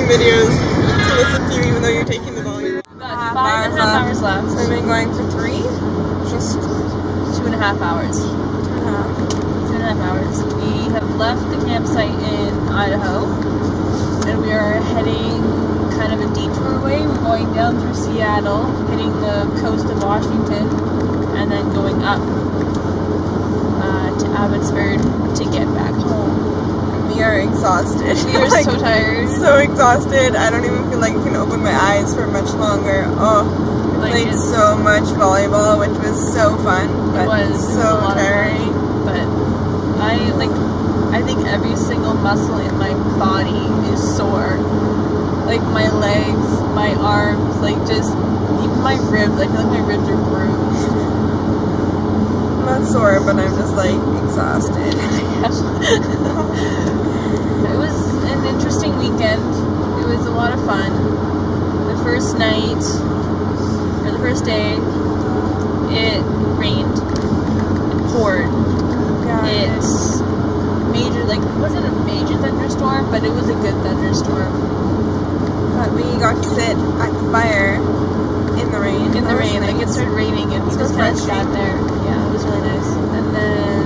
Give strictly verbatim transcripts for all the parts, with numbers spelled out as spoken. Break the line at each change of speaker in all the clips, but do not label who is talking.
videos to listen to even though you're taking the volume.
Got five and a half hours left.
So we've been going for three?
Just two and a half hours.
Two and a half.
Two and a half hours. We have left the campsite in Idaho, and we are heading kind of a detour way. We're going down through Seattle, hitting the coast of Washington, and then going up uh, to Abbotsford to get back home.
We are exhausted.
We are
like,
so tired.
So exhausted. I don't even feel like I can open my eyes for much longer. Oh, we
like
played so much volleyball, which was so fun, but
it was
so
it was a lot
tiring.
of fun, but I like. I think every single muscle in my body is sore. Like my legs, my arms, like just even my ribs. I feel like my ribs are bruised.
I'm not sore, but I'm just like exhausted.
It was an interesting weekend. It was a lot of fun. The first night, or the first day, it rained. It poured.
Yeah,
It major, like, it wasn't a major thunderstorm, but it was a good thunderstorm.
But we got to sit at the fire in the rain.
In the
That was
rain,
nice.
like it started raining and we
So
just kind of
refreshing.
sat there. Yeah, it was really nice. And then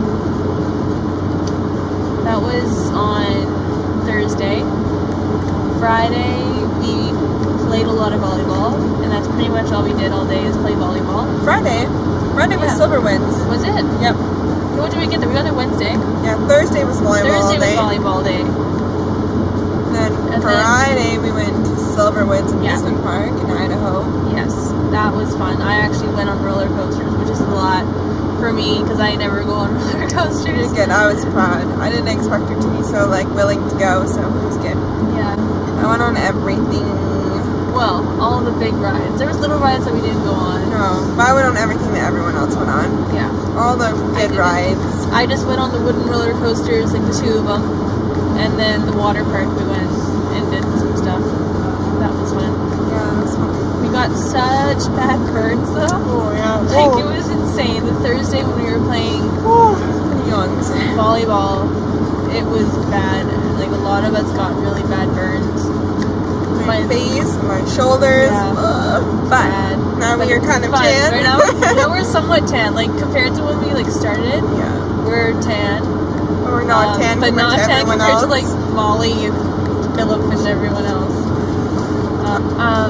that was on Thursday. Friday we played a lot of volleyball, and that's pretty much all we did all day is play volleyball.
Friday? Friday was
Yeah.
Silver Winds.
Was it?
Yep.
What did we get there? We got there Wednesday.
Yeah, Thursday was volleyball
Thursday was
day.
volleyball day.
And then
And
Friday we went to Silver Winds
Yeah.
Amusement Park in Idaho.
Yes, that was fun. I actually went on roller coasters, which is a lot for me because I never go on roller
It
coasters.
was good. I was proud. I didn't expect her to be so like willing to go, so it was good.
Yeah.
I went on everything.
Well, all the big rides. There was little rides that we didn't go on.
No, but I went on everything that everyone else went on.
Yeah.
All the good
didn't.
rides.
I just went on the wooden roller coasters, like the two of them, and then the water park we went and did some stuff. That was fun.
Yeah, that was fun.
We got such bad burns though.
Oh yeah.
Like
oh.
it was insane. The Thursday when we were playing
Oh, yawns.
volleyball, it was bad. Like a lot of us got really bad burns.
My,
My-
face, my shoulders.
Yeah.
Ugh. But
Bad.
now
But
we are
it's
kind of
fun.
tan.
Right now, now we're somewhat tan. Like compared to when we like started,
Yeah.
we're tan.
But we're not
Um,
tan
but
compared
not
to
tan
everyone
compared
else.
to like Molly and Philip and everyone else. Uh, um,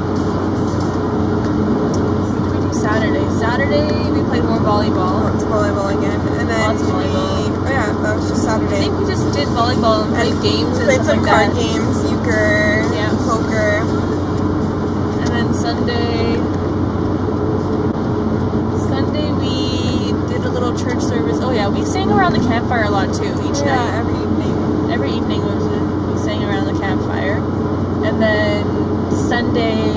what did we do Saturday? Saturday we played more volleyball.
Lots of volleyball again. And then
Lots of volleyball.
we, oh yeah, that was just
I
Saturday.
think we just did volleyball and played games and
Played
stuff
some
like
card
that.
games, euchre,
Yeah.
poker.
And then Sunday, Sunday we did a little church service. Oh yeah, we sang around the campfire a lot too each
Yeah,
night.
every evening.
Every evening was we sang around the campfire. And then Sunday,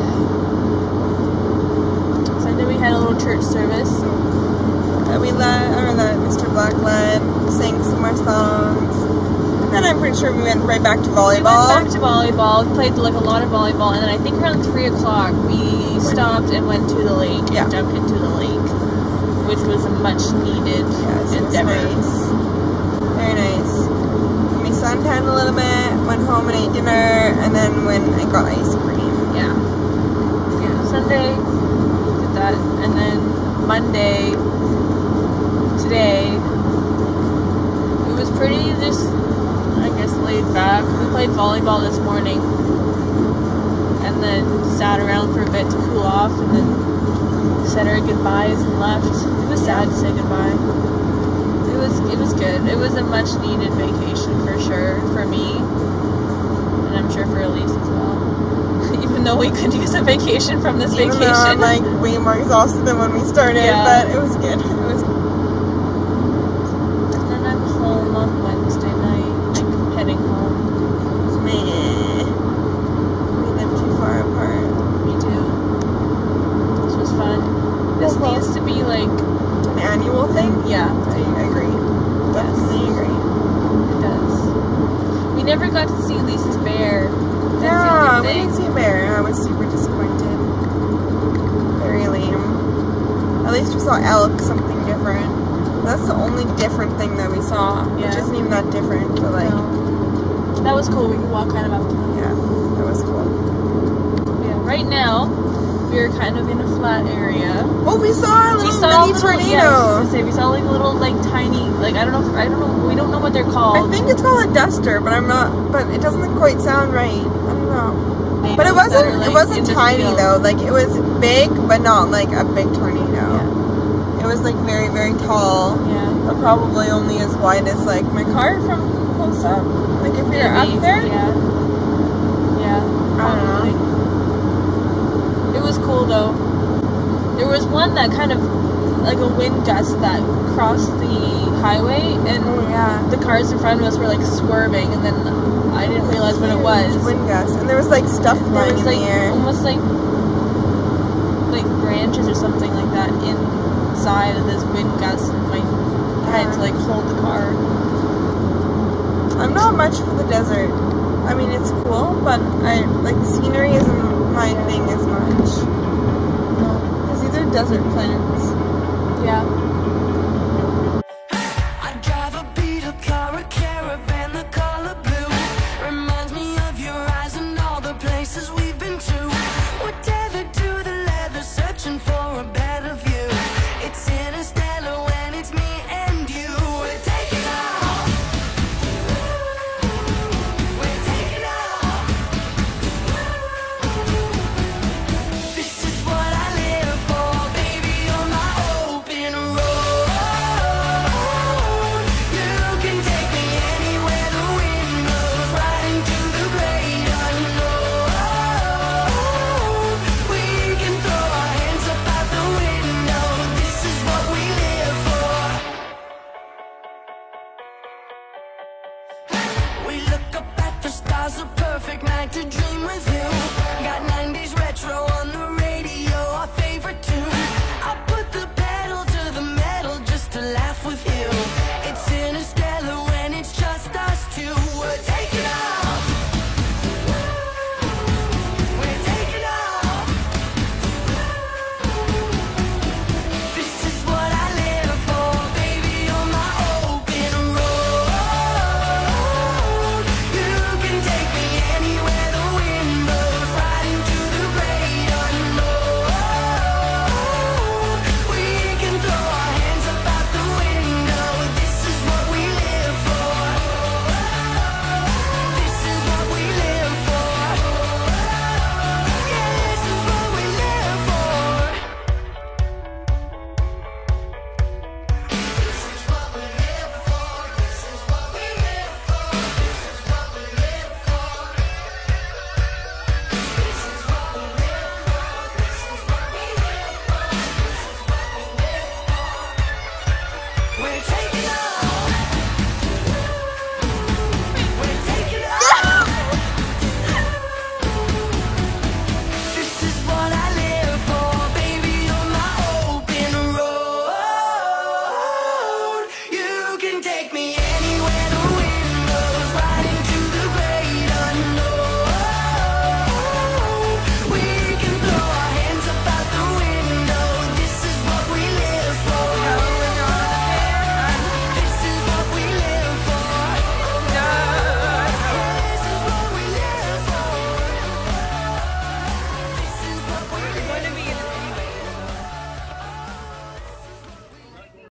Sunday we had a little church service.
That we led, or that Mister Black led, sang some more songs. And then I'm pretty sure we went right back to volleyball.
We went back to volleyball. We played like a lot of volleyball, and then I think around three o'clock we stopped and went to the lake
Yeah.
and jumped into the lake, which was a much needed
Yes, it was
endeavor.
nice. Very nice. We suntanned a little bit, went home and ate dinner, and then went and got ice cream.
Yeah. Yeah. Sunday did that, and then Monday, today, it was pretty just, I guess, laid back. We played volleyball this morning, and then sat around for a bit to cool off, and then said our goodbyes and left. It was sad to say goodbye. It was it was good. It was a much needed vacation for sure for me, and I'm sure for Elise as well. Even though we could use a vacation from this
Even
vacation.
though I'm like way more exhausted than when we started,
Yeah.
but it was good. It was
And then I'm home on Wednesday night, like heading home.
meh. We live too far apart.
Me too. This was fun. This
Well,
needs to be like,
An annual thing?
yeah,
I agree. Definitely agree.
it does. We never got to see Lisa's bear. That's
Yeah,
the
we
only thing.
didn't see a bear. I was super disappointed. Very lame. At least we saw elk, something different. That's the only different thing that we saw.
Yeah.
Which isn't even that different, but like,
No. that was cool. We could walk kind of up to them.
Yeah, that was cool.
Yeah, right now, we're kind of in a flat area.
Oh, we saw a little
we saw
mini
a little,
tornado.
Yeah, I was gonna say, we saw like little, like tiny, like I don't know, if, I don't know, we don't know what they're called.
I think it's called a duster, but I'm not. But it doesn't quite sound right. I don't know.
Maybe
But it wasn't.
that are, like,
it wasn't
in the
tiny
field.
though. Like it was big, but not like a big tornado.
Yeah.
It was like very, very tall.
Yeah.
But probably only as wide as like my car from close up. Like if you're
Maybe,
up there.
Yeah. Yeah.
I don't know.
It was cool though. There was one that kind of, like a wind gust that crossed the highway, and
Oh yeah.
the cars in front of us were like swerving, and then I didn't realize what it was.
Wind gust, and there was like stuff
There
flying
was
in
like
the air.
almost like like branches or something like that inside of this wind gust, and my I had to like hold the car.
I'm not much for the desert. I mean, it's cool, but I like the scenery isn't my thing as much. Because these are desert plants.
Yeah.
I drive a beat up car, a caravan, the color blue. Reminds me of your eyes and all the places we've been to. We're tethered to the leather, searching for a better view. It's interstellar when it's me and you. We're taking off. We're taking off. This is what I live for, baby, on my open road. You can take me anywhere the wind blows, right into the great unknown. We can throw our hands up out the window. This is what we live for. We look up at the stars, a perfect night to dream with you.